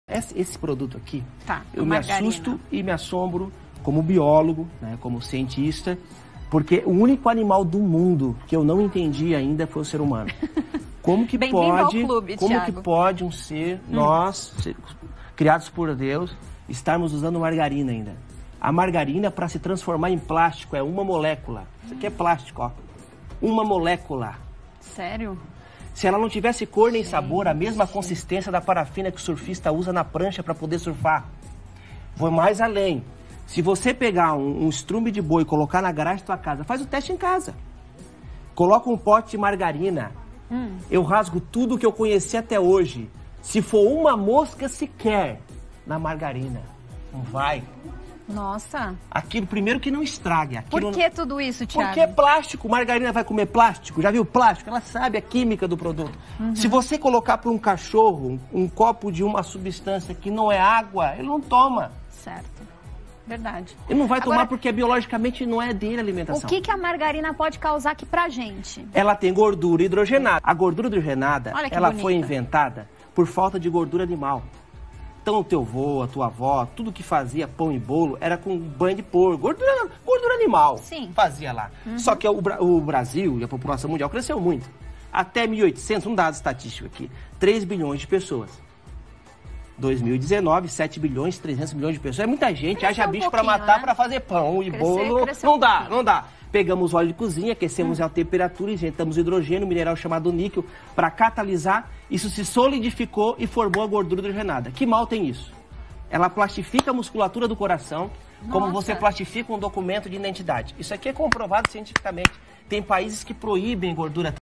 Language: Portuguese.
Esse produto aqui, Tá, eu me assusto e me assombro como biólogo, né, como cientista, porque o único animal do mundo que eu não entendi ainda foi o ser humano. Como que pode, como que pode um ser, nós, criados por Deus, estarmos usando margarina ainda? A margarina, para se transformar em plástico, é uma molécula. Isso aqui é plástico, ó. Uma molécula. Sério? Se ela não tivesse cor nem sabor, a mesma consistência da parafina que o surfista usa na prancha para poder surfar. Vou mais além. Se você pegar um estrume de boi e colocar na garagem da tua casa, faz o teste em casa. Coloca um pote de margarina. Eu rasgo tudo que eu conheci até hoje. Se for uma mosca sequer na margarina, não vai. Nossa. Aquilo, primeiro que não estrague. Por que tudo isso, Thiago? Porque é plástico. Margarina vai comer plástico. Já viu plástico? Ela sabe a química do produto. Se você colocar para um cachorro um copo de uma substância que não é água, ele não toma. Certo. Verdade. Ele não vai tomar porque biologicamente não é dele a alimentação. O que a margarina pode causar aqui pra gente? Ela tem gordura hidrogenada. A gordura hidrogenada, ela bonita. foi inventada por falta de gordura animal. Então o teu avô, a tua avó, tudo que fazia pão e bolo era com banho de porco, gordura animal. Sim. Fazia lá. Só que o Brasil e a população mundial cresceu muito. Até 1800, um dado estatístico aqui, 3 bilhões de pessoas. 2019, 7 bilhões, 300 milhões de pessoas. É muita gente, haja bicho para matar, né? Para fazer pão e bolo. Não dá. Pegamos óleo de cozinha, aquecemos a temperatura, injetamos hidrogênio, um mineral chamado níquel, para catalisar. Isso se solidificou e formou a gordura hidrogenada. Que mal tem isso? Ela plastifica a musculatura do coração, como você plastifica um documento de identidade. Isso aqui é comprovado cientificamente. Tem países que proíbem gordura trans.